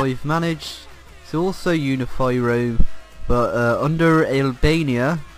I've managed to also unify Rome, but under Albania